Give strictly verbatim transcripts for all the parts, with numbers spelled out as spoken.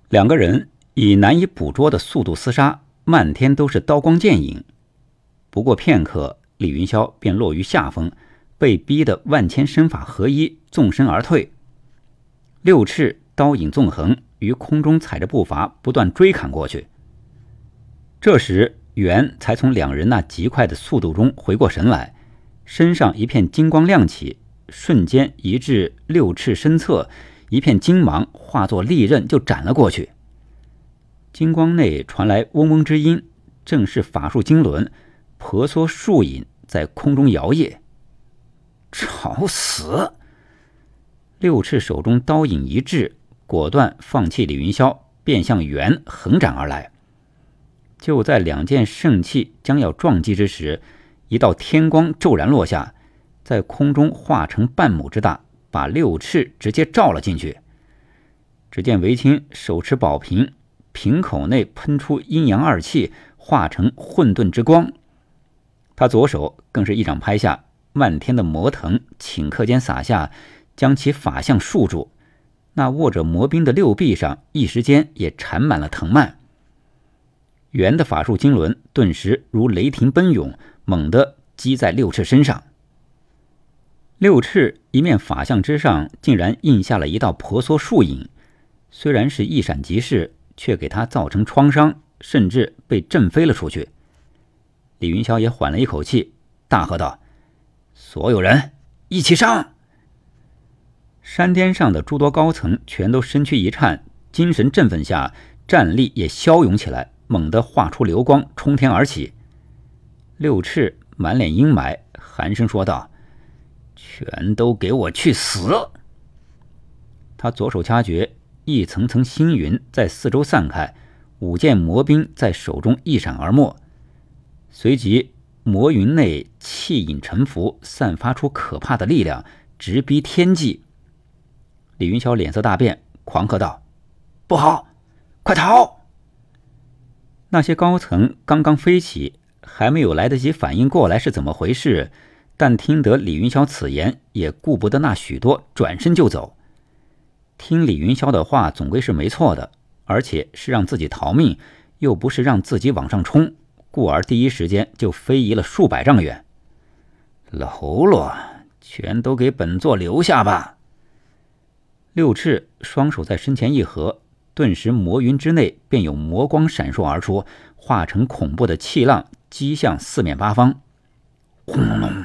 两个人以难以捕捉的速度厮杀，漫天都是刀光剑影。不过片刻，李云霄便落于下风，被逼得万千身法合一，纵身而退。六翅刀影纵横，于空中踩着步伐不断追砍过去。这时袁才从两人那极快的速度中回过神来，身上一片金光亮起，瞬间移至六翅身侧，一片金芒化作利刃就斩了过去。金光内传来嗡嗡之音，正是法术经轮婆娑树影在空中摇曳。找死！六翅手中刀影一滞，果断放弃李云霄，便向袁横斩而来。就在两件圣器将要撞击之时，一道天光骤然落下，在空中化成半亩之大，把六翅直接照了进去。只见韦青手持宝瓶，瓶口内喷出阴阳二气，化成混沌之光。他左手更是一掌拍下，漫天的魔藤顷刻间洒下，将其法相束住。那握着魔兵的六臂上一时间也缠满了藤蔓。袁的法术经轮顿时如雷霆奔涌，猛地击在六翅身上。六翅一面法相之上竟然印下了一道婆娑树影，虽然是一闪即逝，却给他造成创伤，甚至被震飞了出去。李云霄也缓了一口气，大喝道：所有人一起上！山巅上的诸多高层全都身躯一颤，精神振奋下，战力也骁勇起来，猛地化出流光，冲天而起。六翅满脸阴霾，寒声说道：全都给我去死！他左手掐诀，一层层星云在四周散开，五件魔兵在手中一闪而没。随即魔云内气隐沉浮，散发出可怕的力量，直逼天际。李云霄脸色大变，狂喝道：不好，快逃！那些高层刚刚飞起，还没有来得及反应过来是怎么回事，但听得李云霄此言，也顾不得那许多，转身就走。听李云霄的话总归是没错的，而且是让自己逃命，又不是让自己往上冲，故而第一时间就飞移了数百丈远。喽啰，全都给本座留下吧！六翅双手在身前一合，顿时魔云之内便有魔光闪烁而出，化成恐怖的气浪击向四面八方。轰隆！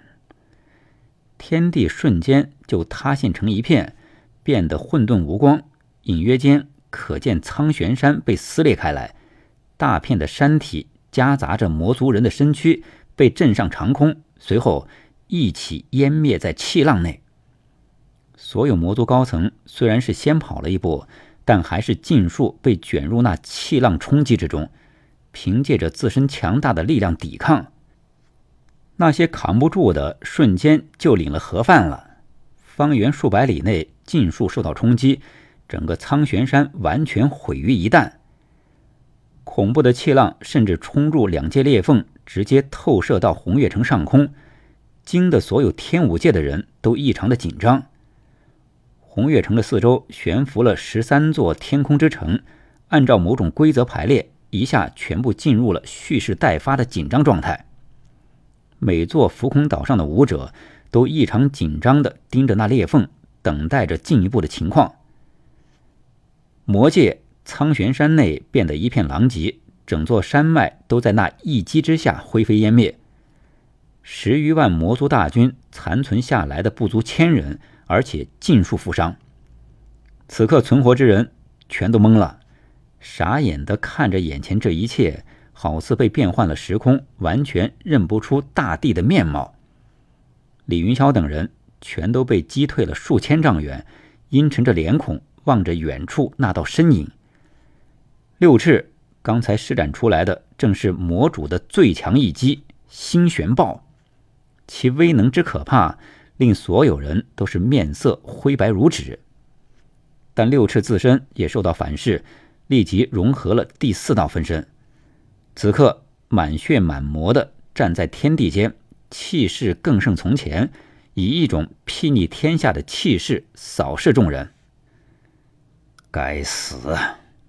天地瞬间就塌陷成一片，变得混沌无光，隐约间可见苍玄山被撕裂开来，大片的山体夹杂着魔族人的身躯被震上长空，随后一起湮灭在气浪内。所有魔族高层虽然是先跑了一步，但还是尽数被卷入那气浪冲击之中，凭借着自身强大的力量抵抗。那些扛不住的瞬间就领了盒饭了，方圆数百里内尽数受到冲击，整个苍玄山完全毁于一旦。恐怖的气浪甚至冲入两界裂缝，直接透射到红月城上空，惊得所有天武界的人都异常的紧张。红月城的四周悬浮了十三座天空之城，按照某种规则排列，一下全部进入了蓄势待发的紧张状态。每座浮空岛上的武者都异常紧张地盯着那裂缝，等待着进一步的情况。魔界苍玄山内变得一片狼藉，整座山脉都在那一击之下灰飞烟灭。十余万魔族大军残存下来的不足千人，而且尽数负伤。此刻存活之人全都懵了，傻眼地看着眼前这一切，好似被变换了时空，完全认不出大地的面貌。李云霄等人全都被击退了数千丈远，阴沉着脸孔望着远处那道身影。六翅刚才施展出来的正是魔主的最强一击星玄爆，其威能之可怕，令所有人都是面色灰白如纸。但六翅自身也受到反噬，立即融合了第四道分身。此刻满血满魔的站在天地间，气势更胜从前，以一种睥睨天下的气势扫视众人。该死！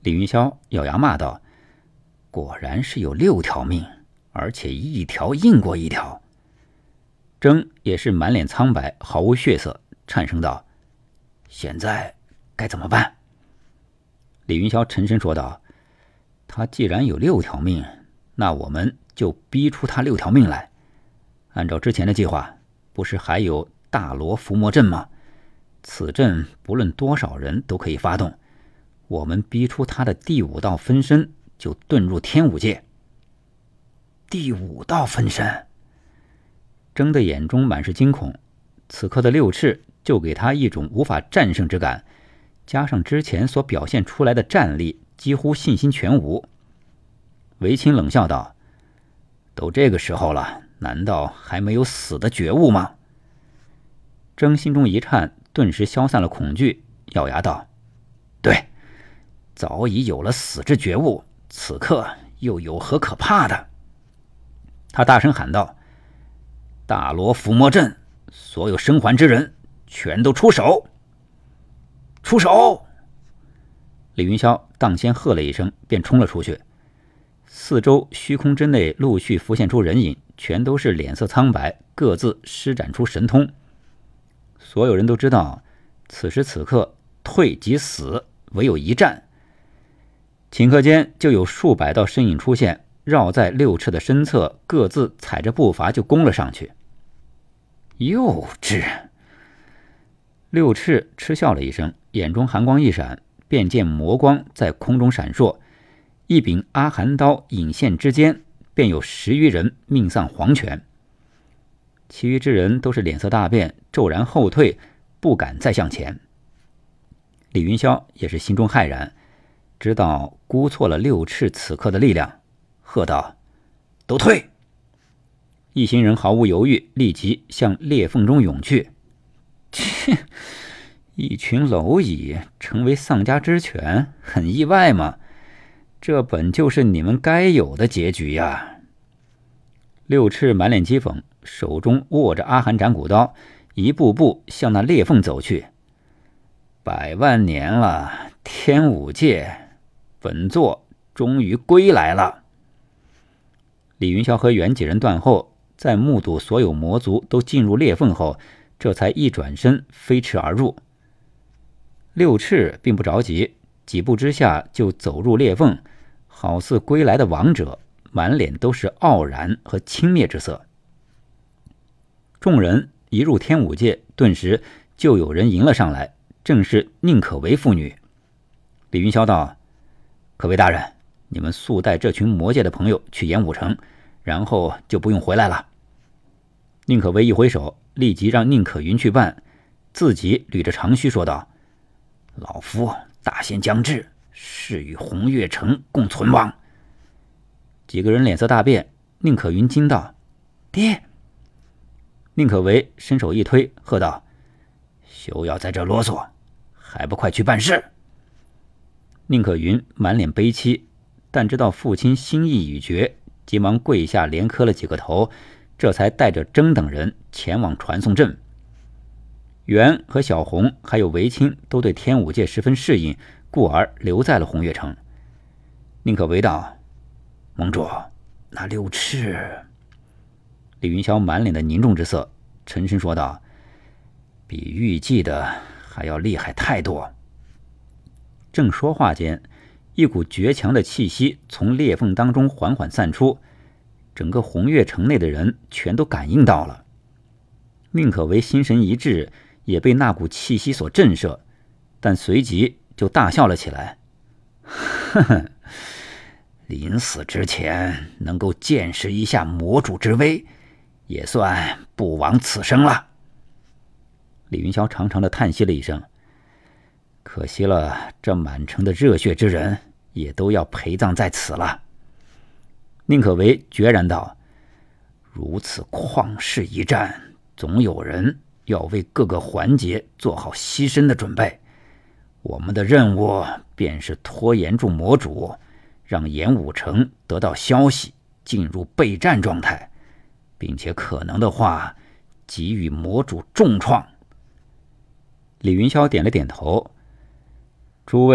李云霄咬牙骂道：“果然是有六条命，而且一条硬过一条。”征也是满脸苍白，毫无血色，颤声道：“现在该怎么办？”李云霄沉声说道：“他既然有六条命，那我们就逼出他六条命来。按照之前的计划，不是还有大罗伏魔阵吗？此阵不论多少人都可以发动，我们逼出他的第五道分身，就遁入天武界。”第五道分身？征的眼中满是惊恐，此刻的六翅就给他一种无法战胜之感，加上之前所表现出来的战力，几乎信心全无。韦青冷笑道：“都这个时候了，难道还没有死的觉悟吗？”征心中一颤，顿时消散了恐惧，咬牙道：“对，早已有了死之觉悟，此刻又有何可怕的？”他大声喊道：“大罗伏魔阵，所有生还之人全都出手！出手！”李云霄当先喝了一声，便冲了出去。四周虚空之内陆续浮现出人影，全都是脸色苍白，各自施展出神通。所有人都知道，此时此刻退即死，唯有一战。顷刻间就有数百道身影出现，绕在六翅的身侧，各自踩着步伐就攻了上去。幼稚！六翅嗤笑了一声，眼中寒光一闪，便见魔光在空中闪烁，一柄阿寒刀引现之间，便有十余人命丧黄泉。其余之人都是脸色大变，骤然后退，不敢再向前。李云霄也是心中骇然，知道估错了六翅此刻的力量，喝道：“都退！”一行人毫无犹豫，立即向裂缝中涌去。切，一群蝼蚁成为丧家之犬，很意外吗？这本就是你们该有的结局呀！六翅满脸讥讽，手中握着阿寒斩骨刀，一步步向那裂缝走去。百万年了，天武界，本座终于归来了。李云霄和袁几人断后，在目睹所有魔族都进入裂缝后，这才一转身飞驰而入。六翅并不着急，几步之下就走入裂缝，好似归来的王者，满脸都是傲然和轻蔑之色。众人一入天武界，顿时就有人迎了上来，正是宁可为妇女。李云霄道：“可为大人，你们速带这群魔界的朋友去演武城，然后就不用回来了。”宁可为一挥手，立即让宁可云去办，自己捋着长须说道：“老夫大限将至，誓与红月城共存亡。”几个人脸色大变，宁可云惊道：“爹！”宁可为伸手一推，喝道：“休要在这啰嗦，还不快去办事！”宁可云满脸悲戚，但知道父亲心意已决，急忙跪下连磕了几个头，这才带着征等人前往传送阵。袁和小红还有韦青都对天武界十分适应，故而留在了红月城。宁可为道：“盟主，那六翅……”李云霄满脸的凝重之色，沉声说道：“比预计的还要厉害太多。”正说话间，一股绝强的气息从裂缝当中缓缓散出，整个红月城内的人全都感应到了。宁可为心神一滞，也被那股气息所震慑，但随即就大笑了起来：“呵呵，临死之前能够见识一下魔主之威，也算不枉此生了。”李云霄长长的叹息了一声，可惜了，这满城的热血之人也都要陪葬在此了。宁可为决然道：“如此旷世一战，总有人要为各个环节做好牺牲的准备。我们的任务便是拖延住魔主，让演武城得到消息，进入备战状态，并且可能的话，给予魔主重创。”李云霄点了点头：“诸位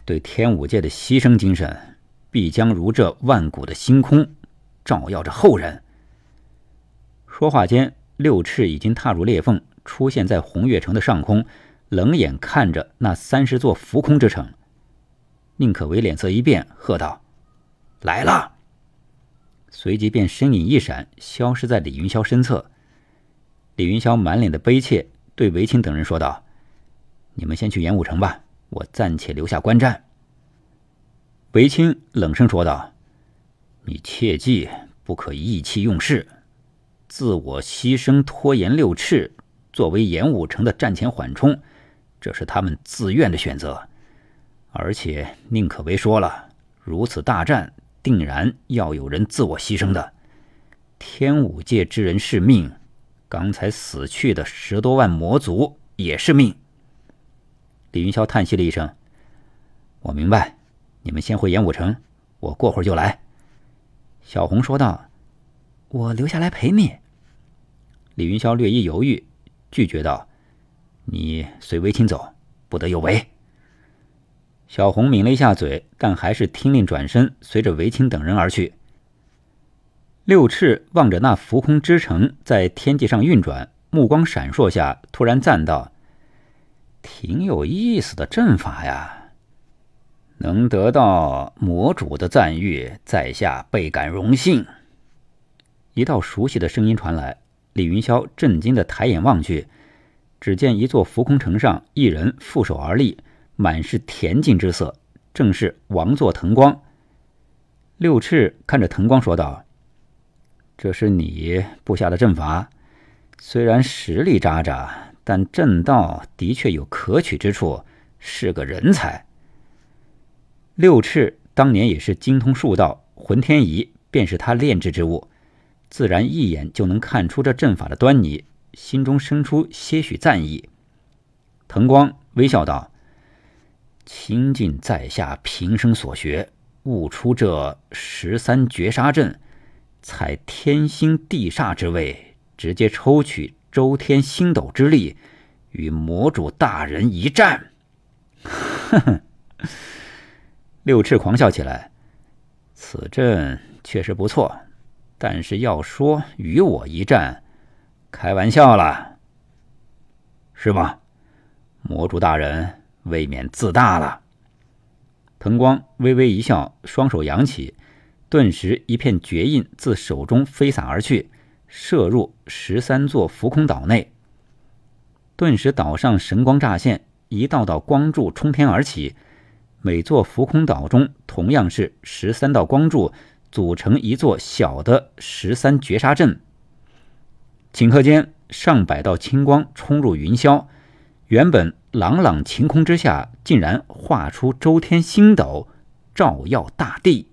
对天武界的牺牲精神，必将如这万古的星空，照耀着后人。说话间，六翅已经踏入裂缝，出现在红月城的上空，冷眼看着那三十座浮空之城。宁可为脸色一变，喝道：“来了！”随即便身影一闪，消失在李云霄身侧。李云霄满脸的悲切，对韦青等人说道：“你们先去演武城吧，我暂且留下观战。”韦青冷声说道：“你切记不可意气用事，自我牺牲拖延六翅，作为演武城的战前缓冲，这是他们自愿的选择。而且宁可为说了，如此大战，定然要有人自我牺牲的。天武界之人是命，刚才死去的十多万魔族也是命。”李云霄叹息了一声：“我明白，你们先回演武城，我过会儿就来。”小红说道：“我留下来陪你。”李云霄略一犹豫，拒绝道：“你随韦青走，不得有违。”小红抿了一下嘴，但还是听令转身，随着韦青等人而去。六翅望着那浮空之城在天际上运转，目光闪烁下，突然赞道：“挺有意思的阵法呀！能得到魔主的赞誉，在下倍感荣幸。”一道熟悉的声音传来，李云霄震惊地抬眼望去，只见一座浮空城上，一人负手而立，满是恬静之色，正是王座腾光。六翅看着腾光说道：“这是你布下的阵法，虽然实力渣渣，但阵道的确有可取之处，是个人才。”六翅当年也是精通术道，浑天仪便是他炼制之物，自然一眼就能看出这阵法的端倪，心中生出些许赞意。腾光微笑道：“倾尽在下平生所学，悟出这十三绝杀阵，采天星地煞之位，直接抽取周天星斗之力，与魔主大人一战。”呵呵，六翅狂笑起来：“此阵确实不错，但是要说与我一战，开玩笑了，是吧？魔主大人未免自大了。”腾光微微一笑，双手扬起，顿时一片绝印自手中飞洒而去，射入十三座浮空岛内。顿时岛上神光乍现，一道道光柱冲天而起，每座浮空岛中同样是十三道光柱组成一座小的十三绝杀阵。顷刻间，上百道青光冲入云霄，原本朗朗晴空之下，竟然画出周天星斗，照耀大地。